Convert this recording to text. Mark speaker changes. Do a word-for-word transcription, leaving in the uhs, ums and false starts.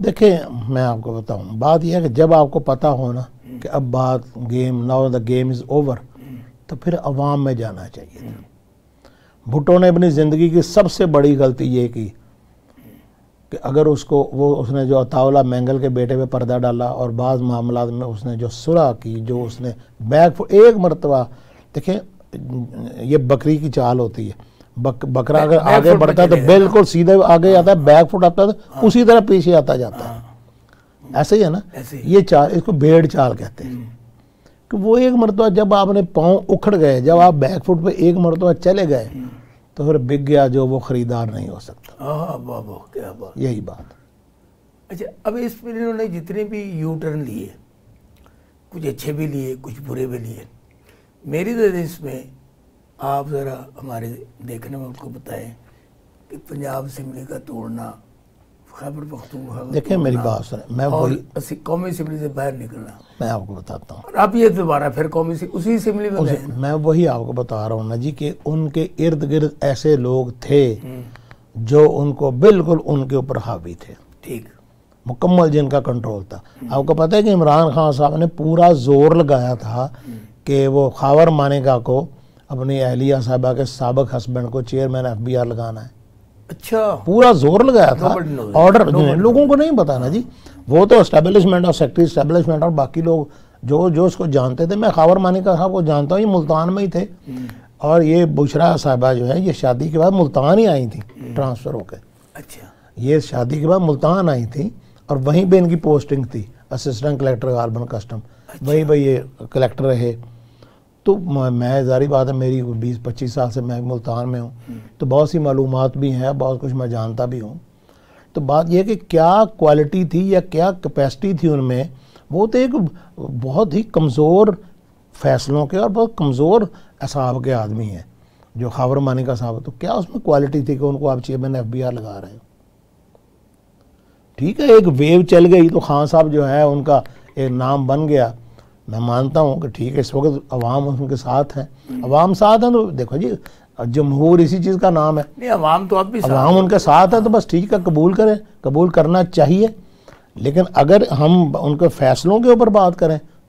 Speaker 1: देखिए मैं आपको बताऊं, बात यह है कि जब आपको पता हो ना कि अब बात game, now the game is over, तो फिर अवाम में जाना चाहिए था। भुट्टो ने अपनी ज़िंदगी की सबसे बड़ी गलती ये की कि अगर उसको वो उसने जो अताउल्ला मैंगल के बेटे पे पर्दा डाला और बाज़ मामलात में उसने जो सुलह की, जो उसने बैक एक मरतबा, देखें ये बकरी की चाल होती है, बक, बकरा अगर आगे बढ़ता है तो बिल्कुल सीधे आगे आता है, बैक फुट आता है तो उसी तरह पीछे आता जाता है। ऐसे ही है ना, ये चाल, इसको भेड़ चाल कहते हैं। कि वो एक मरतबा जब आपने पाँव उखड़ गए, जब आप बैक फुट पे एक मरतबा चले गए, तो फिर बिक गया जो वो खरीदार नहीं हो सकता।
Speaker 2: हाँ बाबा क्या बात,
Speaker 1: यही बात।
Speaker 2: अच्छा, अब इस पर इन्होंने जितने भी यू टर्न लिए, कुछ अच्छे भी लिए कुछ बुरे भी लिए, मेरी नज़र इसमें आप ज़रा हमारे देखने में उनको बताएं कि पंजाब असेंबली का तोड़ना, खैबर पख्तूनख्वा,
Speaker 1: देखिए मेरी बात सुने, मैं वही
Speaker 2: कौमी असेंबली से बाहर निकलना,
Speaker 1: मैं आपको बताता हूँ।
Speaker 2: और अब ये दोबारा फिर कौमी से उसी असेंबली में गए।
Speaker 1: मैं वही आपको बता रहा हूँ ना जी कि उनके इर्द गिर्द ऐसे लोग थे जो उनको बिल्कुल उनके ऊपर हावी थे,
Speaker 2: ठीक,
Speaker 1: मुकम्मल जिनका कंट्रोल था। आपको पता है कि इमरान खान साहब ने पूरा जोर लगाया था कि वो खावर मानेगा को, अपनी अहलिया साहबा के साबिक हस्बैंड को चेयरमैन एफ बी आर लगाना है।
Speaker 2: अच्छा,
Speaker 1: पूरा जोर लगाया था। ऑर्डर लोगों को नहीं पता ना जी, वो तो एस्टेब्लिशमेंट और सेक्रेटरी एस्टेब्लिशमेंट और बाकी लोग जो जो उसको जानते थे। मैं खावर मानेका साहब को जानता हूँ, ये मुल्तान में ही थे, और ये बुशरा साहबा जो है ये शादी के बाद मुल्तान ही आई थी ट्रांसफ़र होकर।
Speaker 2: अच्छा,
Speaker 1: ये शादी के बाद मुल्तान आई थी और वहीं पे इनकी पोस्टिंग थी, असिस्टेंट कलेक्टर गार्बन कस्टम। अच्छा। वहीं पे ये कलेक्टर रहे। तो मैं जारी बात है, मेरी बीस पच्चीस साल से मैं मुल्तान में हूँ, तो बहुत सी मालूमात भी हैं, बहुत कुछ मैं जानता भी हूँ। तो बात यह कि क्या क्वालिटी थी या क्या कैपेसिटी थी उनमें, वो तो एक बहुत ही कमज़ोर फैसलों के और बहुत कमज़ोर असाब के आदमी हैं जो खावर मानेका साहब। तो क्या उसमें क्वालिटी थी कि उनको आप चेयरमैन एफ बी आर लगा रहे हो? ठीक है, एक वेव चल गई तो खान साहब जो है उनका एक नाम बन गया। मैं मानता हूँ कि ठीक है, इस वक्त अवाम उनके साथ है, अवाम साथ है, तो देखो जी जमहूर इसी चीज़ का नाम है।
Speaker 2: नहीं, अवाम तो अब भी
Speaker 1: अवाम उनके साथ है, तो बस ठीक है, कबूल करें, कबूल करना चाहिए। लेकिन अगर हम उनके फैसलों के ऊपर बात करें